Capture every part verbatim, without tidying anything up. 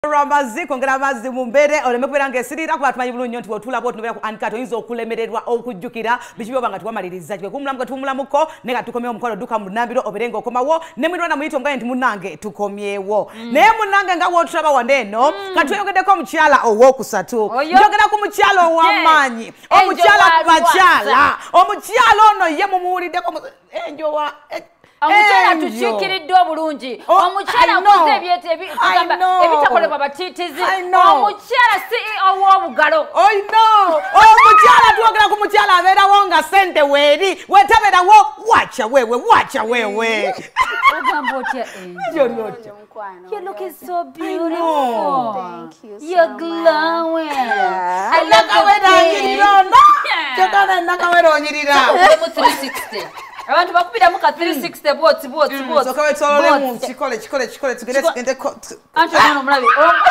Ramazi kongera amazi mu mbere oleme kubera ngesirira kuba tumanyi bulungi nti otula bot nobera ku ankato yinzo okulemererwa okujjukira bikibo banga tuwamaliriza kwe kumulamu ka tumulamuko ne ka tukomye omukono duka munambiro oberenga okomawo ne mwirwana muyito mga nti munange tukomyewo naye munange nga wotulaba wandeno katweyogedeko omukyala owokusatu njogera ku mukyala owamanyi omukyala bakyala omukyala ono ye mumuwuliddeko enjo wa omukyala tukiikiridde obulungi omukyala akoze ebyete ebigamba ebitakolebwa batitizi omukyala C E O w'obugalo oyino omukyala twogera ku mukyala abeerawo nga sente weeri wetabeerawo wacha wewe wacha wewe ogamba otya enjo you're looking so beautiful. Thank you so you're glowing. Yeah. I love the three sixty. Abantu bakubira muka three sixty bot bot bot. So kawe tsole mu chikole chikole chikole tugere tugende ko. Anto no mulabi.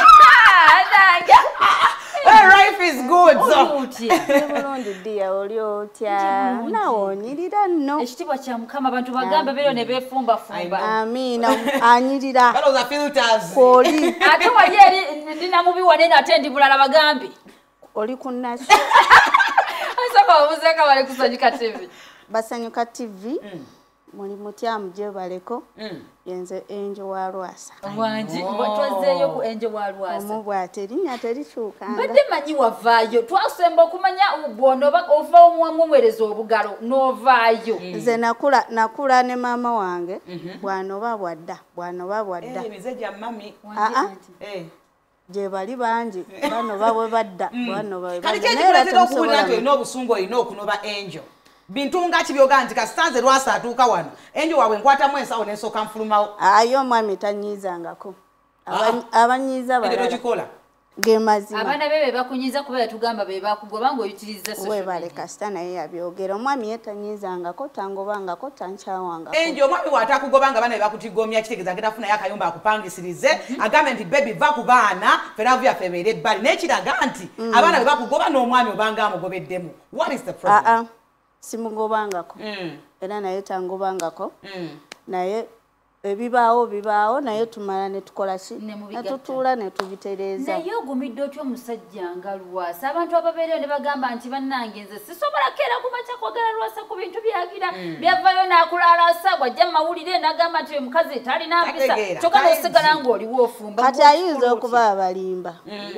Life is good. So Burundi dia oliotya. Nawonyirira no. Ekitibwa kya mukama abantu bagamba bero ne befumba fumba. Amina anyirira. Balo za filters. Koli. Ate wali eri ndina mubi wanene atendi bulala bagambi. Oli kunasi. Asaba muzeka bali kusanyika T V. Basanyuka T V muli mutya muje baleko yenze enjo wa Lwasa wanji batwazeyo ku enjo wa Lwasa omubwate linya terichuka mbadde manyi wavaayo twasemba okumanya ubwono ova omwamwerezo obugalo novaayo nze nakula nakula ne mama wange bwano babwadda bwano babwadda eh mize ja mami a eh je bali banji bano babwe badda bwano babwe kali kye kitero kuwulira nti ino obusungu ino okunoba enjo bintu ngaki byoga nti kastanze Lwasa atuuka wano enjo wawe nkwatamu ensawo n'ensooka nfulumawo ayo mwami tanyizangako abanyiza balala ero kikola ge mazima abana bebe bakunyiza kuba tugamba be bakugwa ngo oyitiriza social we bale kastana ye yabyogera omwami yetanyizangako tangobangako tanchawanga enjo omwami watakugobanga abana bebakutigomya kitegeza ngitafuna yakayumba akupangisirize agambe nti baby va ku baana feravu ya febere bali n'ekiraga nti abana bebakugoba n'omwami obanga amugobeddemu. What is the problem? Simugobangako mm. era naye tangobangako mm. naye ebibaawo bibaawo naye tumala ne tukola ki netutula ne tubitereeza naye ogumidde otyo omusajja nga Lwasa abantu ababeereyo ne bagamba nti bannange nze sisobola keera kumakya kwagala Lwasa ku bintu byagira byavayo n'akulaalasa bwajja mu mawulire n'agamba nti omukazi talina mpisa kyokka n'osigala ng'oliwo ofumba kati ayinza okuba abalimba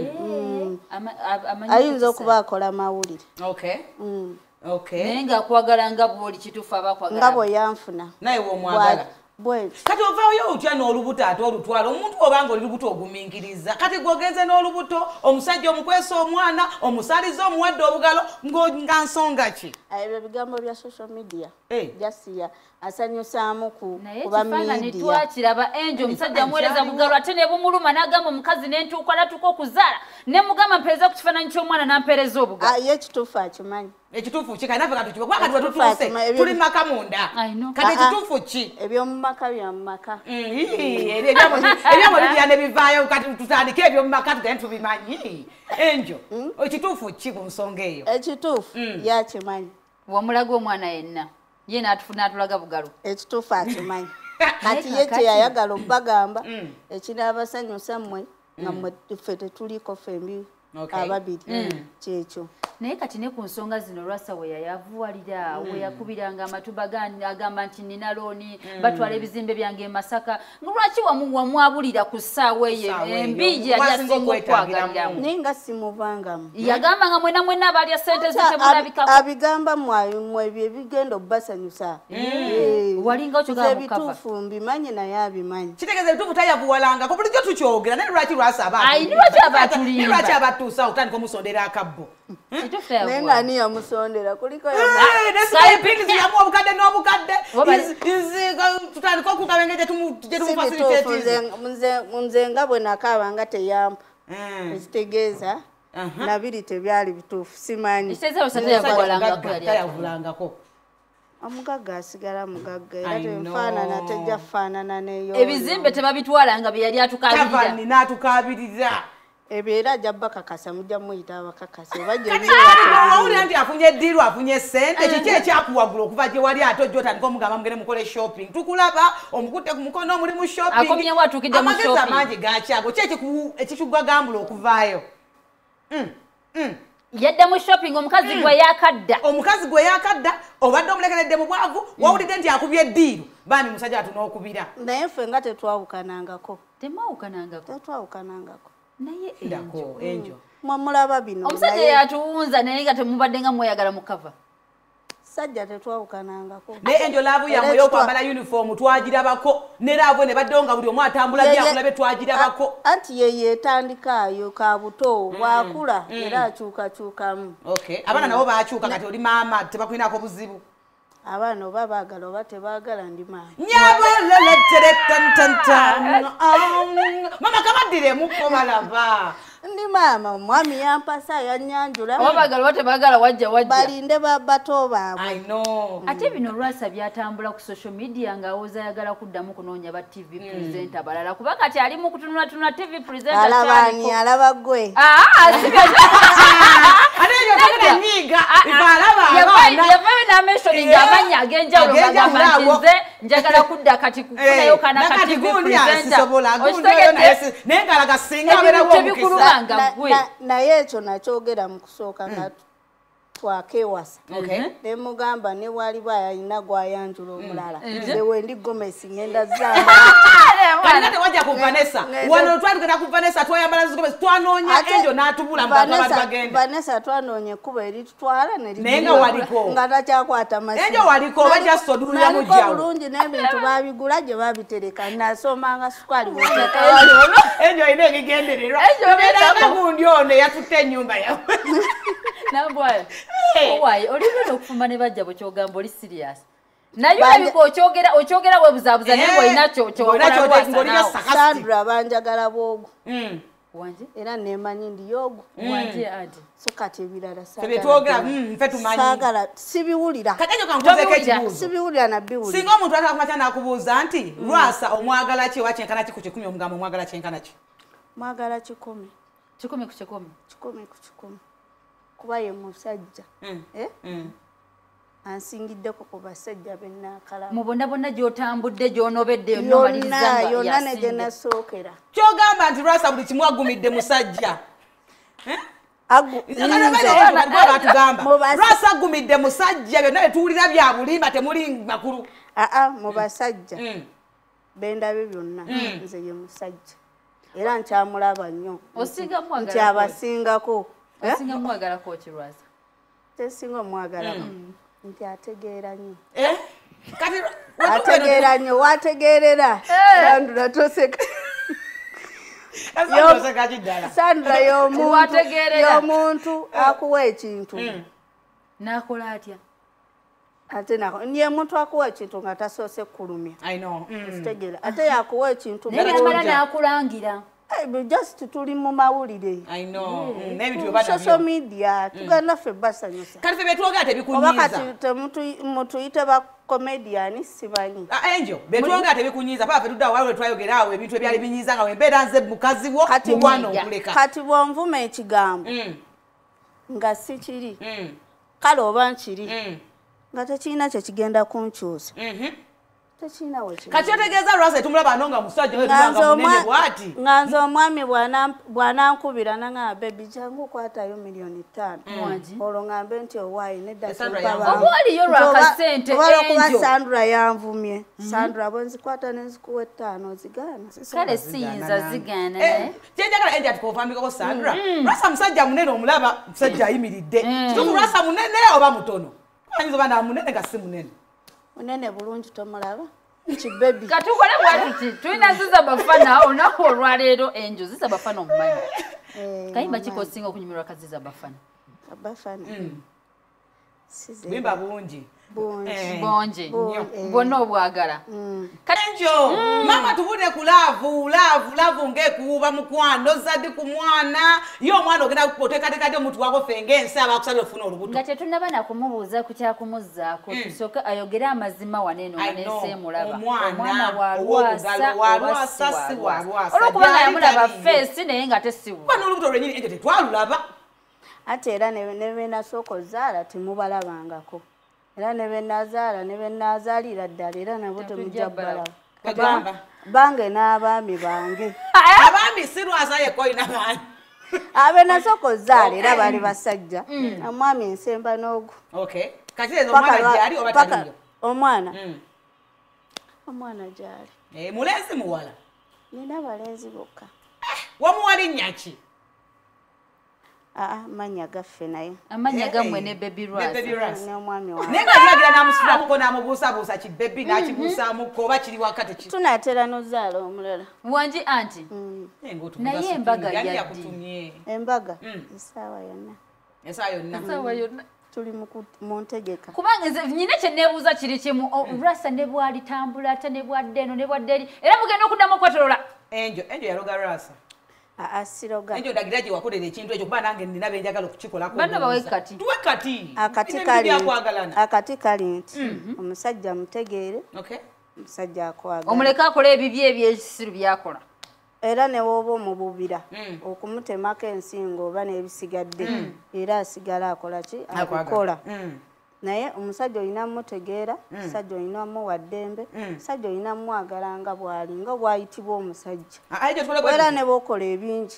ayinza okuba akola mawulire okay okay nenga akwagala nga bwoli kitufu abakwagala nga bwe yanfuna naye womwagala bweti kati ovaayo otya n'olubuto ate olutwala omuntu obanga oli lubuto ogumingiriza kati gwogenze n'olubuto omusajja omukwesa omwana omusaliza omuwadde obugalo nga nsonga ki ebyo bigambo bya social media hey. jasiya asanyusaamu ku kuba media naye twakiraba enjo omusajja amuweereza bugalo ate ne bumuluma n'agamba omukazi n'entuuka natuuka okuzaala ne mugamba mpeereza ku kifaananyi ky'omwana n'ampeereza obugalo ye ekituufu akimanyi ekituufu ki kanafe katukibe kuba kati wetutuuse tuli maka munda kati ekituufu ki ebyomumaka byamumaka ebyamuli byane bivaayo kati tutandike ebyomumaka tugende tubimanyi enjo ekituufu ki ku nsonga eyo ekituufu yakimanyi wamulaga omwana yenna ye n'atulaga bugalo ekituufu akimanyi kati ye kyeyayagala okubagamba ekinaabasanyusa mmwe nga mmwe ffe tetuliko fembi ababiri kyekyo naye kati ne ku nsonga zino Lwasa we yayavuwalira we yakubiranga amatuba agamba nti nina looni batwala ebizimbe byange e Masaka lwaki wamwabulira ku ssaawa eyo embi gye yali asinga okwagaliramu naye nga simuvangamu yagamba nga mwena mwena abalya ssente zitemulabikako abigamba mwe ebyo ebigenda obbasanyusa walinga okyogala ebituufu mbimanye naye abimanyi kitegeeza ebituufu tayavuwalangako bulijjo tukyogera naye lwaki Lwasa lwaki abatulimba lwaki abatuusa okutandika omusondera akabbo naye nga ani yamusondera kuliko yamu obukadde n'obukadde tutandika okukabenge nze nga bwe nakaaba nga teyampa ekitegeeza nabiri tebyali bituufu simanyi tayavulangako omugagga asigala mugagga era tenfaanana tejja faanana neyo ebizimbe tebabitwalanga bye yali atukabirira n'atukabiriza ebyo era ajja bakakasa mujja muyita abakakasa owulira nti afunye eddiiru afunye ssente kiki ekyakuwagula okuva gye wali ate ojja otandika omugamba mugende mukole shopping tukulaba omukutte ku mukono omuli mu shoppingamagezi amangi gakyago ki ekikugagambula okuvaayo yadde mu shopping omukazi gwe yakadda omukazi gwe yakadda obadde omulekeredde mu bwavu wawulidde nti akubye eddiiru bambi musajja atunookubira naye ffe nga tetwawukanangako temwawukanangako tetwawukanangako naye ndako enjo mwamulaba bino omusajja yatuwunza naye nga temubadde nga mweyagala mukava sajja tetwawukanangako naye enjo laavu yamwe y'okwambala uniform twagirabako ne laavu ne baddewo nga buli omu atambula byakulabe twagirabako anti ye yeetandikaayo ka buto bwakula era akyukakyukamu abaana nabo baakyuka kati oli maama tebakulinako buzibu abaana oba baagala oba tebaagala ndi maama nyaboleleteretantantan mama kabaddiremu komalaba ndi maama omwami yampasa yanyanjula oba baagala oba tebaagala wajja wajja balinde bato baabwe ate bino lwasa byatambula ku social media ng'awooza ayagala kuddamu kunoonya ba T V presenter balala kuba kati ali mu kutunulatuna T V presenter alabani alaba gwe yavayo n'ameshoninga amannya ag'enjawulo bagamba nti nze njagala kudda kati kufunayo kana ka T V presenter tebikulubanga gwe naye ekyo nakyogera mu kusooka nga twakewasa ne mugamba ne waliba yalina gwayanjula omulala ewe ndi Gomesi ngenda zamba kalina tewajja ku Vanessa wano twatugenda ku Vanessa twayambala zigomesi twanoonya enjo n'atubula mbagabali bagenda Vanessa twanoonye kuba eri tutwala ne nenga waliko nga takyakwata masimu enjo waliko bajja sodulira mu jjawo bulungi n'ebintu babigula gye babitereka nasomanga sukwali enjo ine ebigendererwa ebedanga gundi ono yatutte ennyumba yawe nambwala owaye olivena okufumba ne bajja bwe kyogamba oli serious naye olabika okyogera okyogera webuzabuza naye ng'olina Sandra banjagala bwogu wanje era nemanyi ndi yogu wanje ati so kati ebirala twogera mfe tumanyi saagala sibiwulira katenyo kankuzeeko ekibuuzo sibiwulira nabiwulira singa omuntu atakumakya n'akubuuza nti lwasa omwagala ki oba kyenkana ki ku kikumi omugambo omwagala kyenkana ki mwagala kikumi kikumi ku kikumi kikumi ku kikumi kuba ye musajja ansingiddeko ku basajja bennakalaba mu bonna bonna gy'otambudde gy'onobedde yonomaliriza yonna ne gye nasookera kyogamba nti lwasa buli kimu agumidde musajja lwasa agumidde musajja byonna betuwulira bya bulimba temuli makulu aa mu basajja bendabe byonna nze ye musajja era nkyamulaba nnyo nti abasingako osinga mwagalako ki lwasa tesinga omwagalako nti ategeera nnyo kati ategeera nnyo wategeerera Sandra toseka Sandra y'omuntu akuwa ekintu n'akola atya ate niye muntu akuwa ekintu nga tasoose kulumya kitegeera ate yakuwa ekintu naye n'akulangira just tuli mu mawulire social media tugenda ffe basanyusa kati ffe betwogera tebikunyiiza mutuyite ba comedian simanyi enjo betwogera tebikunyiiza paa ffe tuddawo waliwo twayogera awo ebintu ebyali binyiiza nga wembeera nze mukazi wo mu bwana okuleka kati bwonvuma ekigambo nga si kiri kale oba nkiri nga tekirina kyekigenda kunkyusa kati otegeeza lwasa etumulaba no nga musajja wetubanga munene bwati nga nze omwami bw'anankubira nangamba bebi jangu okwatayo miliyoni ttaano olwo ngambe nti owaayi neddaobaoliyo lwakasente enjo Sandra yanvumye Sandra bwe nzikwata nenzikuwa ettaano zigaana kale siyinza zigaana kyenjagala enja tukonfambikako Sandra lwasa musajja munene omulaba musajja ayimiridde kituufu lwasa munene oba mutono ayinza oba nda munene nga si munene munene bulungi tomulaba kibebi katukole bwatuti tulina ziza bafana olunaku olwaleero enjo ziza bafana omumanyi kayimba kikosinga okunyumirwa kaziza bafana bafana bimba bungi Bonji. Bonji. Bwonna obwagala. Kanjo, mama tuvune ku laavu, laavu, laavu ngekuuba mukwano zadi ku mwana. Yo omwana ogenda kutekateka omuntu wako fenge ensaba akusabye ofuna olubuto. Nga tetunnaba na kumubuuza ku kyakumuzzaako tusooke ayogere amazima waneeno nga neeseemulaba. Omwana walwasa walwasa si walwasa. Olwokubanga yamulaba feesi naye nga tesiwa. Bano olubuto lwenyini enjo tetwalulaba. Ate era ne beenasooka ozaala temubalabangako. Era ne bennazaala ne bennazaalira ddala era nabo temujja balaba. Bange n'abaami bange. Abaami si lwasa yekoyina baani. Abenasooka ozaala era bali basajja. Omwami nsemba n'ogwo. Okay. Kati ezo omwana gyali oba taliyo? Omwana? Omwana gyali. Eh, mulenzi muwala? Nina balenzi bokka. Wamuwali nnyaki? Ah, manya gaffe naye. Amanya gammwe ne baby Rwasa. Ne omwami wange. Naye nga yagira n'amusulamuko n'amubuusabuusa kibebi n'akibuusaamuko oba kiri wakati ki? Tunaatera n'ozaala omulala. Wangi anti. Naye embaga yaddi. Embaga? Essaawa yonna. Essaawa yonna. Essaawa yonna. Tuli mu ntegeka. Kubanga nze nnyina kye neebuuza kiri kimu Rwasa ne bw'alitambula ate ne bwadde eno ne bwadde eri era mugenda okuddamu okwetolola. Enjo, enjo yaloga Rwasa. Asiroga. Enjo ndagira gye wakolera ekintu ekyo kuba nange nina benjagala okukikolako. Banno bawe kati. Tuwe kati. Akati kali. Akati kali nti omusajja mutegeere. Okay. Omusajja akwagala. Omuleka akola ebibye eby'ekisiru byakola. Era ne woba omububira okumutemako ensingo oba n'ebisigadde era asigala akola ki? Akukola. Naye omusajja olina mutegeera, omusajja olina muwa ddembe, omusajja olina mwagala nga bw'ali nga bw'ayitibwa omusajja. Era ne b'okola ebingi.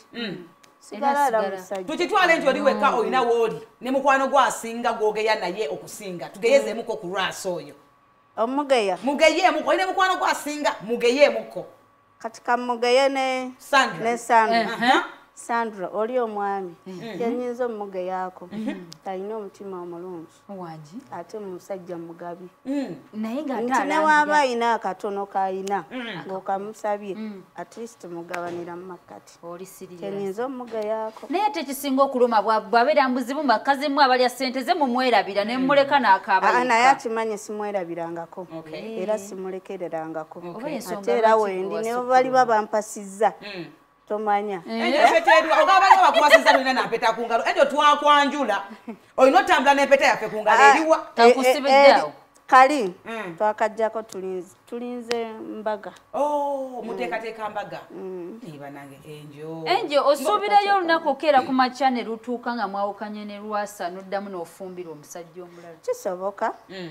Sigala ala musajja. Tukitwale nti oli wekka olina w'oli ne mukwano gwasinga gw'ogeya naye okusinga. Tugeyezeemuko ku Rwasa oyo. Omugeya? Mugeyeemuko. Olina mukwano gwasinga mugeyeemuko. Kati kamugeye ne Sandra. Sandra. Sandra, oli omwami. Yenyinza omugeyaako. Talina omutima omulungi. Wangi. Ate musajja mugabi. Naye ng'ate nti ne waaba ayina akatono k'ayina ng'okamusabye at least mugabanira mu makkati. Oli serious. Yenyinza omugeyaako. Naye ate ekisinga okuluma bw'abeera mbuzibu mu bakazi mmwe abalya ssente ze mumwerabira ne mmuleka n'akaaba yekka. Naye akimanye simwerabirangako. Era simulekererangako. Ate era wendi ne bali babampasizza. Tomanya. Empetedwa ogabanga bakwasiza tulina nampeta ku ngalo. Ejo twakwanjula. Oyina otambula n'empeta yaffe ku ngalo eriwa. Takusibiddeawo. Kali twakajjako tulinze tulinze mbaga. Oh, muteekateeka mbaga. Niba nange enjo. Enjo osuubirayo olunaku okeera ku makya ne lutuuka nga mwawukanye ne Rwasa n'oddamu n'ofumbira omusajja omulala. Kisoboka.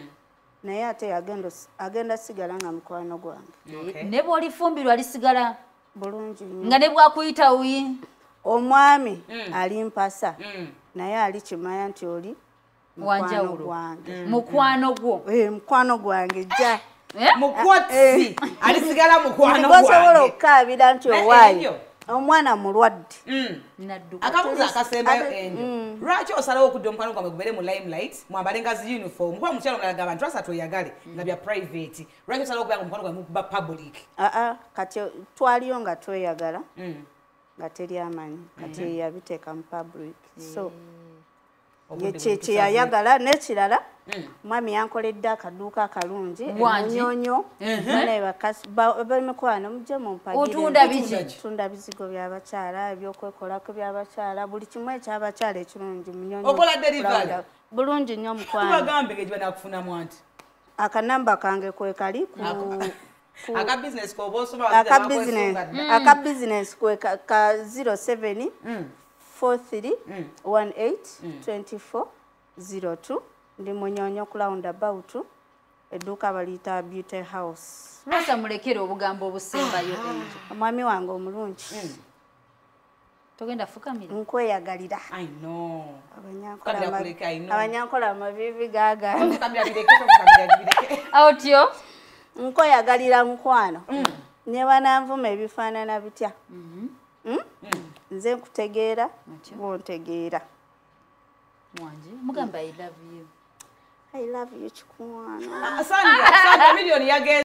Naye ate agenda sigala nga mukwano gwange. Ne bw'olifumbirwa lisigala bulungi nnyo. Nga ne bwakuyita wuyi. Omwami ali mpasa naye ali kimanya nti oli mukwano gwange. Mukwano gwo. Eh, mukwano gwange jja. Mukwatsi alisigala mukwano gwange. Osobola okukaabira nti owaayo omwana mulwadde. Akabuuzo akasembayo enjo. Lwaki osalawo okudda omukwano gwange gubere mu limelight mwambale ngazi uniform kuba mukyalo mulala gamba nti Rwasa toyagale nga bya private. Lwaki osalawo okubanga omukwano gwange mukuba public? Aa kati twaliyo nga tweyagala nga teri amanyi kati yabiteeka mu public. So kye yayagala n'ekirala mwami yankoledde akaduuka akalungi emunyonyo bamikwano mujje mumpagire tunda bizigo by'abakyala ebyokwekolako by'abakyala buli kimu ekyabakyala ekirungi munyonyo okola delivery bulungi nnyo mukwano. Tubagambe ge banakufunamu anti akanamba kange kwe kali ku aka business ko bosoma aka business aka business kwe ka zero seven four three one eight two four zero two ndi munyonyo ku roundabout edduuka baliyita Beauty House. Rwasa mulekere obugambo obusembayo enjo. Omwami wange omulungi. Togenda fukamira. Nkweyagalira. I know. Abanyankola amavivi gaga. Aotyo. Nkweyagalira mukwano. Ne bananvuma ebifaanana bitya. Nze nkutegeera bw'ontegeera. Mwanji mugamba I love you. I love you chikwano. Sandra, Sandra million yage